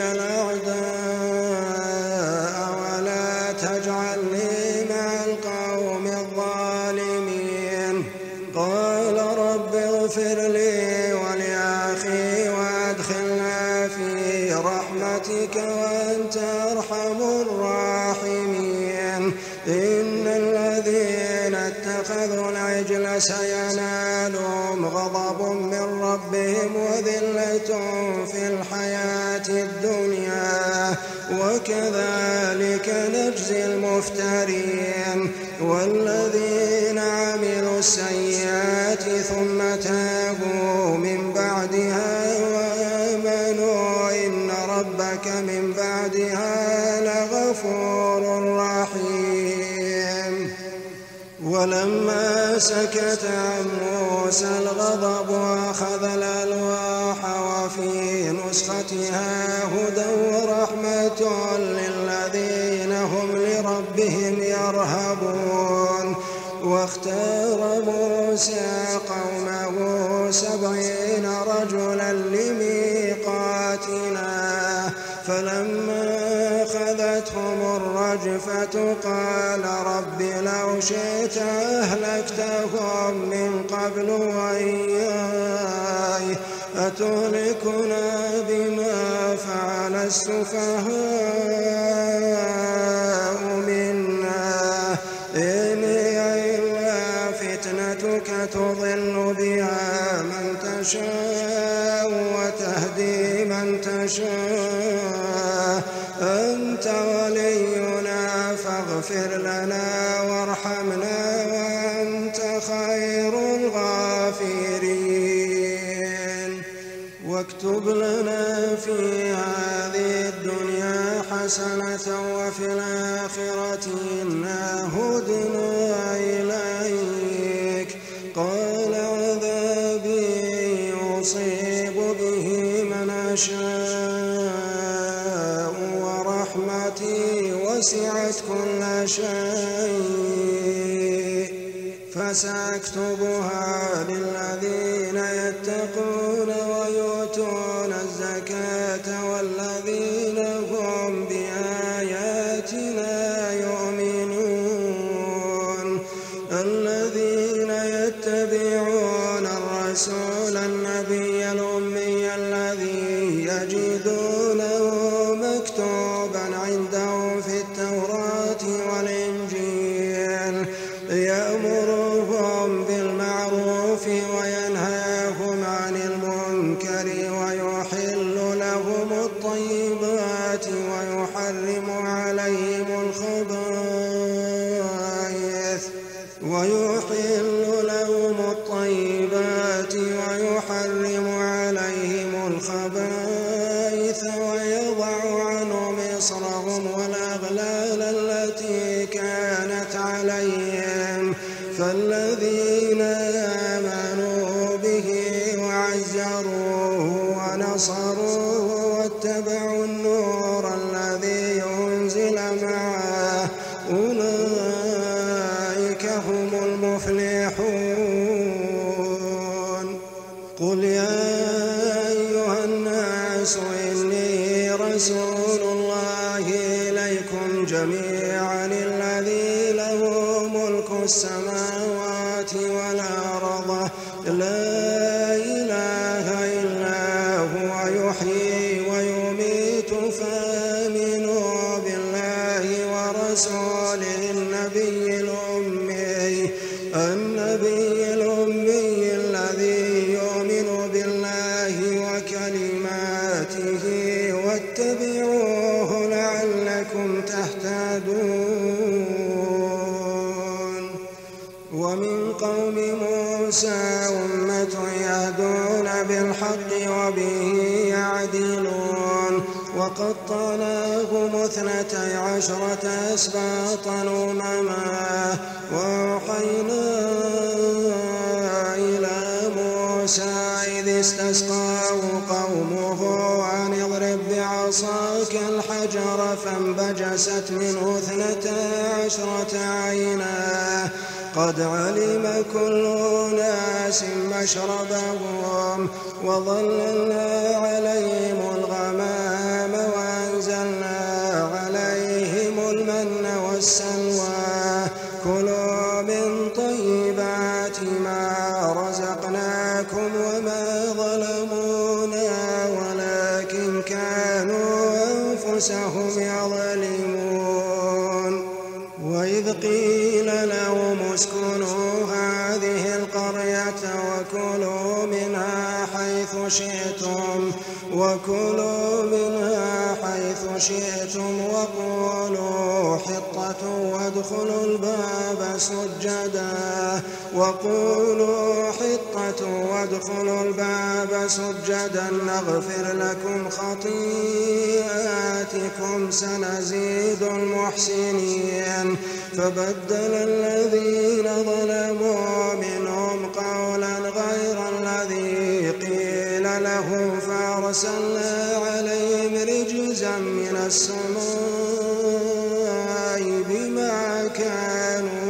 الأعداء ولا تجعلني مع القوم الظالمين. قال رب اغفر لي ولأخي وأدخلنا في رحمتك وأنت أرحم الراحمين. إن الذين اتخذوا العجل سينالهم غضب من ربهم وذلة في الحياة الدنيا وكذلك نجزي المفترين. والذين عملوا السيئات ثم تابوا من بعدها وآمنوا إن ربك من بعدها لغفور رحيم. ولما سكت عن موسى الغضب أخذ الألواح وفي نسختها هدى ورحمة للذين هم لربهم يرهبون. واختار موسى قومه 70 رجلا لميقاتنا فلما أخذتهم الرجفة قال رب لو شئت أهلكتهم من قبل وإياي أتهلكنا بما فعل السفهاء منا إن هي إلا فتنتك تضل بها من تشاء وتهدي من تشاء أنت ولينا فاغفر لنا وارحمنا وأنت خير الغافرين. واكتب لنا في هذه الدنيا حسنة وفي الآخرة إنا هدنا إليك. قال عذابي يصيب به من أشاء ورحمتي وسعت كل شيء فسأكتبها للذين يتقون ويؤتون الزكاة والذين هم بآياتنا يؤمنون. الذين يتبعون الرسول النبي الأمي الذي يجدونه مكتوبا عندهم في التوراة والإنجيل يأمرهم بالمعروف وينهاهم عن المنكر ويحل لهم الطيبات ويحرم عليهم الخبائث ويضع عنهم إصرهم والأغلال التي كانت عليهم. فالذين آمنوا به وعزروه ونصروه واتبعوا النور الذي أنزل معه أولئك هم المفلحون. قل يا أيها الناس إني رسول الله إليكم جميعا الذي له ملك السماوات والأرض لا إله إلا هو يحيي ويميت فآمنوا بالله ورسوله النبي الأمي الذي يؤمن بالله وكلماته واتبعوه لعلكم تهتدون. ومن قوم موسى أمة يهدون بالحق وبه يعدلون. وقطعناهم 12 أسباطا أمما وأوحينا إلى موسى إذ استسقاه قومه أن اضرب بعصاك الحجر فانبجست منه 12 عينا قد علم كل أناس مشربهم وظللنا عليهم الغمام وأنزلنا عليهم المن والسلوى كلوا من طيبات ما رزقناكم وما ظلمونا ولكن كانوا أنفسهم يظلمون. وإذ قيل لهم اسكنوا هذه القرية وكلوا منها حيث شئتم وقولوا حطة وادخلوا الباب سجدا نغفر لكم خطيئاتكم سنزيد المحسنين. فبدل الذين ظلموا منهم قولا غير الذي قيل لهم فأرسلنا عليهم رجزا من السماء بما كانوا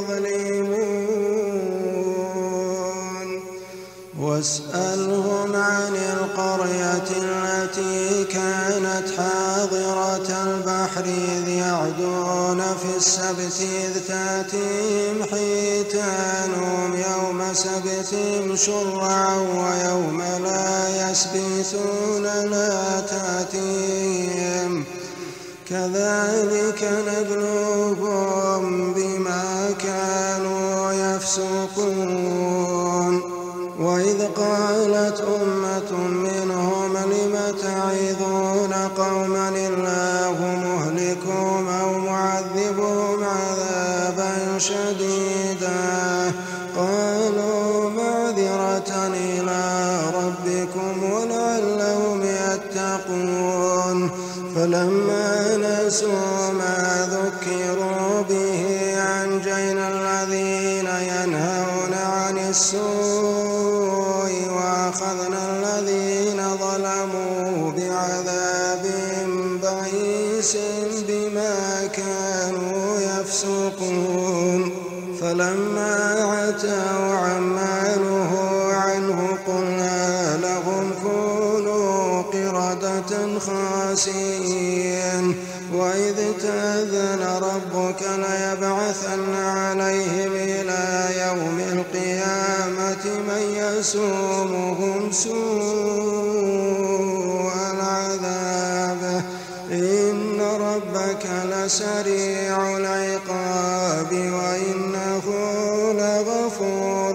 يظلمون. واسألهم عن القرية التي كانت حاضرة البحر إذ يعدون في السبت إذ تأتيهم حيتانهم يوم سبتهم شرعا ويوم لا يسبتون لا تأتيهم كذلك نبلوهم بما كانوا يفسقون. وإذ قالت أمة منهم لم تعظون قوما الله مهلكهم أو معذبهم عذابا شديدا قالوا معذرة إلى ربكم ولعلهم يتقون. فلما نسوا ما ذكروا به أنجينا الذين ينهون عن السوء وأخذنا الذين ظلموا بعذاب بئيس بما كانوا يفسقون فلما عتوا عما نهوا عنه قلنا لهم كونوا قردة خاسئين وإذ تأذن ربك ليبعثن عليهم إلى يوم القيامة من يسومهم سوء العذاب إن ربك لسريع العقاب وإنه لغفور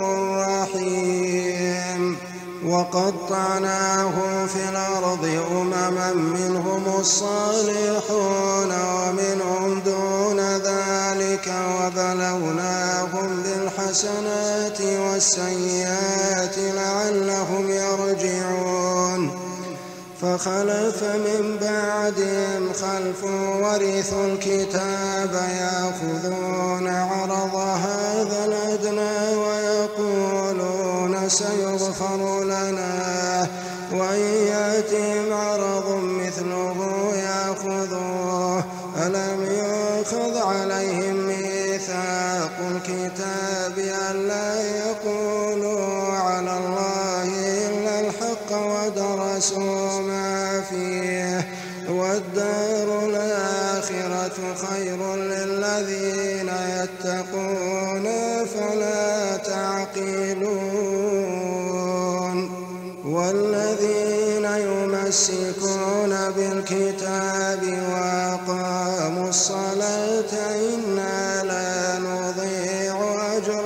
رحيم وقطعناه في الأرض أمما منهم الصالحون ومنهم دون ذلك وبلوناهم بالحسنات والسيئات لعلهم يرجعون فخلف من بعدهم خلف ورثوا الكتاب يأخذون عرض هذا الأدنى ويقولون سيغفر لنا وإن يأتهم عرض مثله يأخذوه ألم يؤخذ عليهم ميثاق الكتاب ألا يقولوا على الله إلا الحق ودرسوا ما فيه والدار الآخرة خير للذين يتقون فلا تعقلون والذين يمسكون بالكتاب وأقاموا الصلاة إنا لا نضيع أجر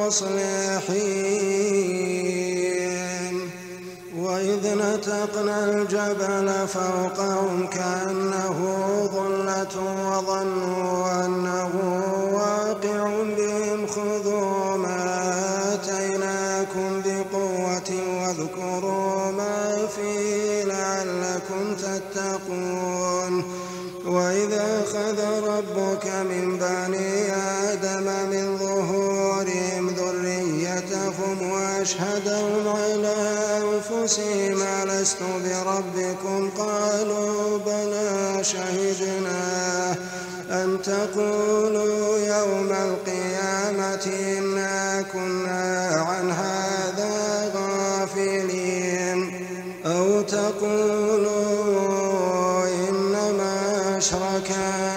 المصلحين وإذ نتقنا الجبل فوقهم كأنه ظلة وظنوا أنه واقع بهم خذوا ما آتيناكم بقوة واذكروا ما فيه لعلكم تتقون وإذا أخذ ربك من بني آدم من ظهورهم ذريتهم وأشهدهم على أنفسهم ألست بربكم قالوا بلى شهدنا أن تقولوا يوم القيامة إنا كنا عن هذا غافلين أو تقولوا إنما أشرك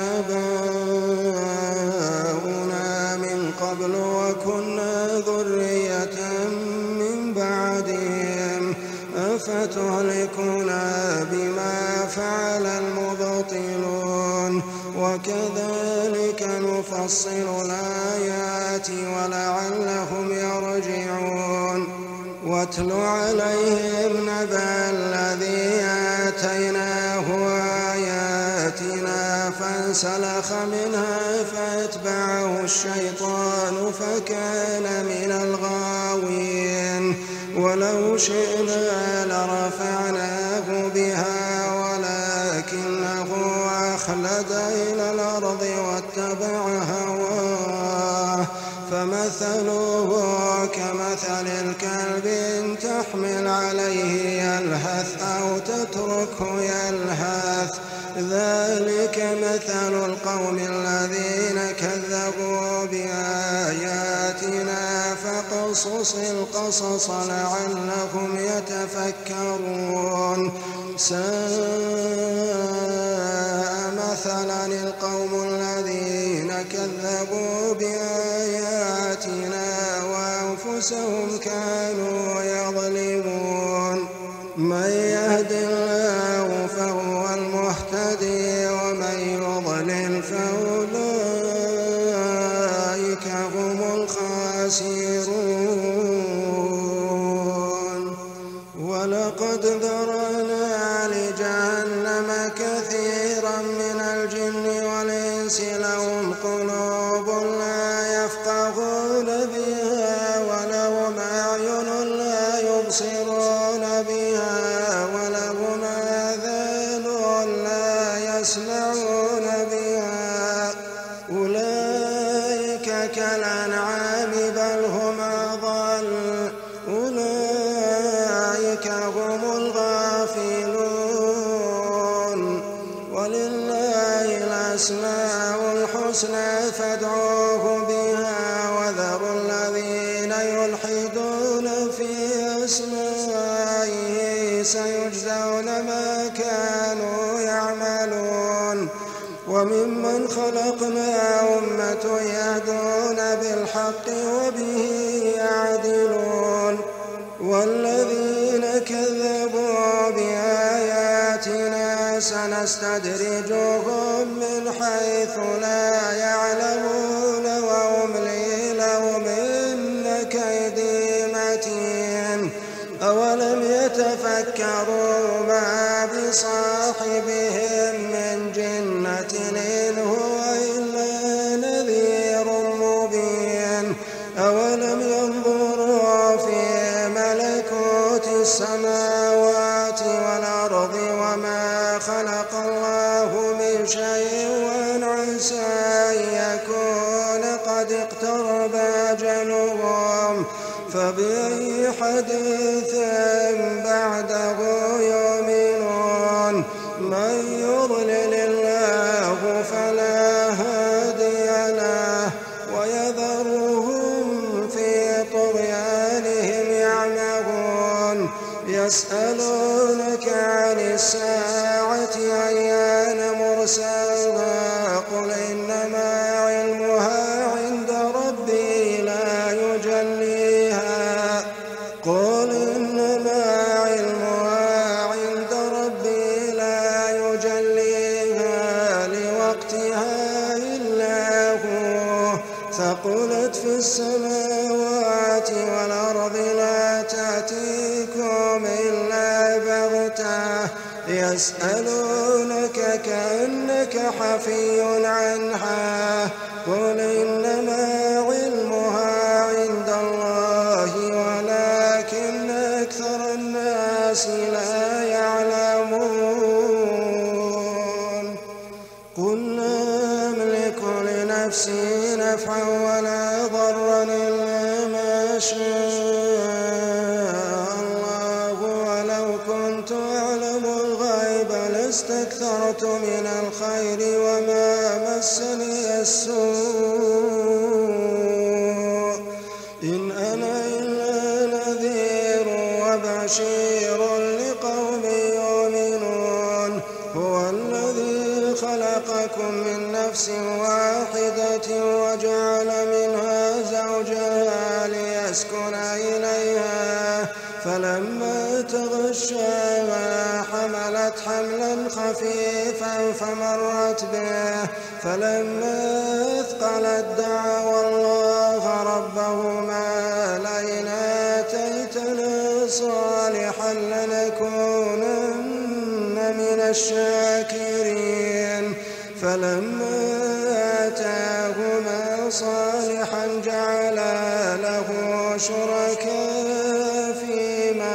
آباؤنا من قبل وكنا ذرية من بعدهم أفتهلكنا بما فعل المبطلون وكذلك نفصل الآيات ولعلهم يرجعون واتل عليهم نبأ الذي آتيناه آياتنا فانسلخ منها فأتبعه الشيطان فكان من الغاوين ولو شئنا لرفعناه بها ولكنه أخلد إلى الأرض واتبع هواه فمثله كمثل الكلب إن تحمل عليه يلهث أو تتركه يلهث ذلك مثل القوم الذين كذبوا بآياتنا فاقصص القصص لعلهم يتفكرون ساء مثلا القوم الذين كذبوا بآياتنا وأنفسهم كانوا يظلمون من يهد الله فهو المهتدي ومن يضلل فأولئك هم الخاسرون ولقد ذرأنا لجهنم كثيرا من الجن والإنس لهم قلوب لا يفقهون بها ولهم أعين لا كالأنعام بل هم أضل أولئك هم الغافلون ولله الأسماء الحسنى فادعوه بها وذروا الذين يلحدون في أسمائه سيجزون ما كانوا يعملون وممن خلقنا أمة يهدون بالحق وبه يعدلون والذين كذبوا بآياتنا سنستدرجهم من حيث لا يعلمون وأملي لهم إن كيدي متين أولم يتفكروا ما بصاحبهم من جنة إن هو إلا نذير مبين أولم ينظروا في ملكوت السماوات والأرض وما خلق الله من شيء وأن عسى أن يكون قد اقترب أجلهم فبأي حديث بعده يؤمنون من يضلل الله فلا هادي له ويذرهم في طغيانهم يعمهون يسألونك عن الساعة أيان مرساها قل إنما علمها عند ربي لا يجليها لوقتها إلا هو ثقلت في السماوات والأرض لا تأتيكم إلا بغتة يسألونك كأنك حفي عنها قل إنما علمها عند الله ولكن أكثر الناس لا يعلمون قل لا أملك لنفسي نفعا ولا ضرا إلا ما شاء الله ولو كنت أعلم الغيب لاستكثرت من الخير وما مسني السوء إن أنا إلا نذير وبشير لقوم يؤمنون هو الذي خلقكم من نفس واحدة وجعل منها زوجها ليسكن إليها فلما تغشاها حملت حملا خفيفا فمرت به فلما أثقلت دعوا الله ربهما لئن آتيتنا صالحا لنكونن من الشاكرين فلما آتاهما صالحا جعلا له شركاء فيما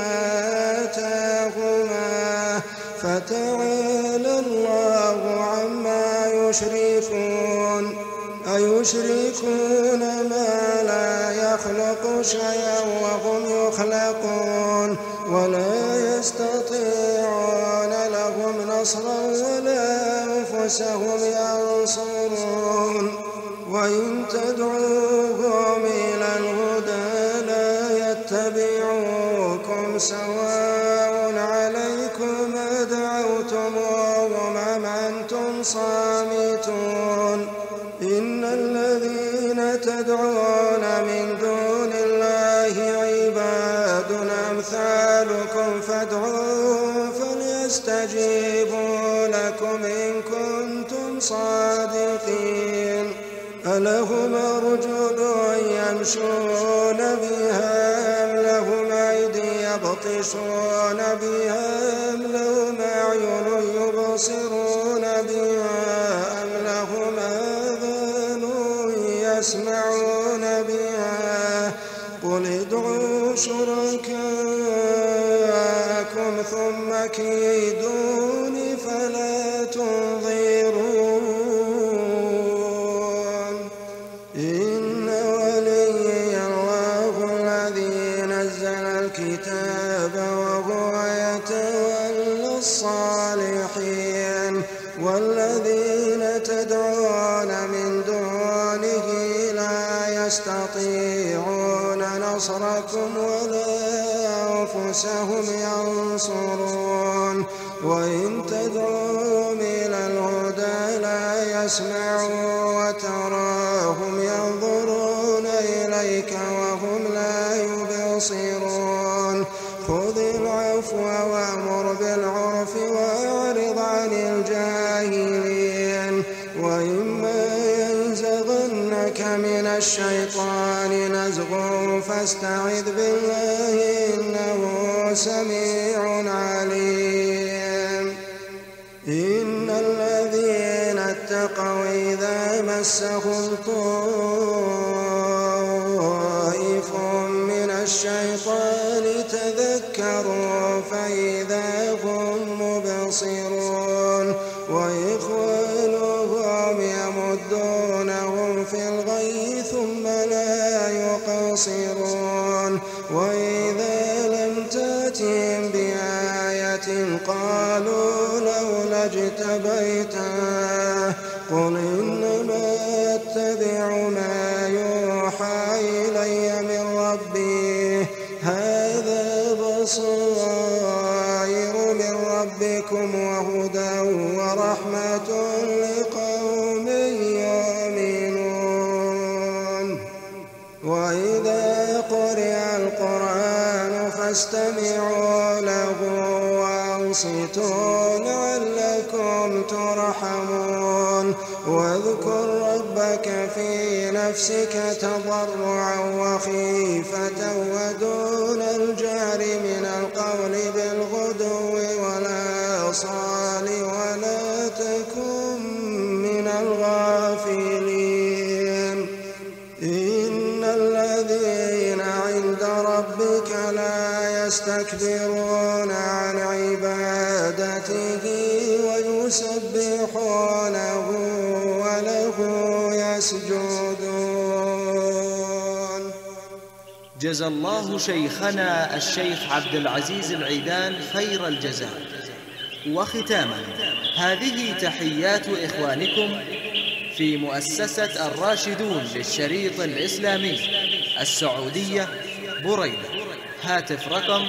آتاهما فتعالى الله عما يشركون أيشركون ما لا يخلق شيئا وهم يخلقون ولا يستطيعون لهم نصرا ولا أنفسهم ينصرون وإن تدعوهم إلى الهدى لا يتبعوكم سواء عليكم أدعوتموهم أم أنتم صامتون إن الذين تدعون من دون الله عباد أمثالكم فادعوهم فليستجيبوا لكم إن كنتم صادقين ألهم أرجل يمشون بها أم لهم أيدي يبطشون بها أم لهم أعين يبصرون بها أم لهم آذان يسمعون بها قل ادعوا شركاءكم ثم كيدون فلا تنظرون إن يستطيعون نصركم ولا أنفسهم ينصرون وإن تدعوهم إلى الهدى لا يسمعوا وتراهم ينظرون إليك وهم لا يبصرون خذ العفو وأمر بالعرف وأعرض عن الجاهلين وإما ينزغنك من الشيطان نزغ فاستعذ بالله إنه سميع عليم إن الذين اتقوا إذا مسهم طائف من الشيطان تذكروا فإذا هم مبصرون وإخوانهم يمدونهم في الغي ثم لا يقصرون وإذا لم تأتهم بآية قالوا لولا اجتبيتها قل إنما أتبع ما يوحى إلي من ربي هذا بصائر من ربكم وهدى ورحمة لقوم يؤمنون وإذا قرئ القرآن فاستمعوا له وأنصتوا لعلكم ترحمون واذكر ربك في نفسك تضرعا وخيفة ودون الجهر من القول بالغدو والآصال ولا تكن من الغافلين إن الذين عند ربك لا يستكبرون عن عبادته ويسبحونه وله يسجدون. جزى الله شيخنا الشيخ عبد العزيز العيدان خير الجزاء. وختاما هذه تحيات إخوانكم في مؤسسة الراشدون للشريط الإسلامي السعودية بريدة. هاتف رقم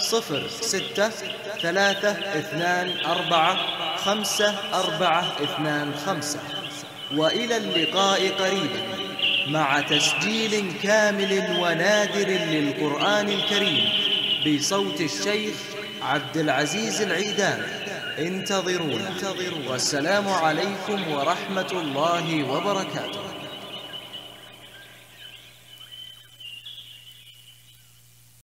0632455425. وإلى اللقاء قريبا مع تسجيل كامل ونادر للقرآن الكريم بصوت الشيخ عبد العزيز العيدان. انتظرونا والسلام عليكم ورحمة الله وبركاته.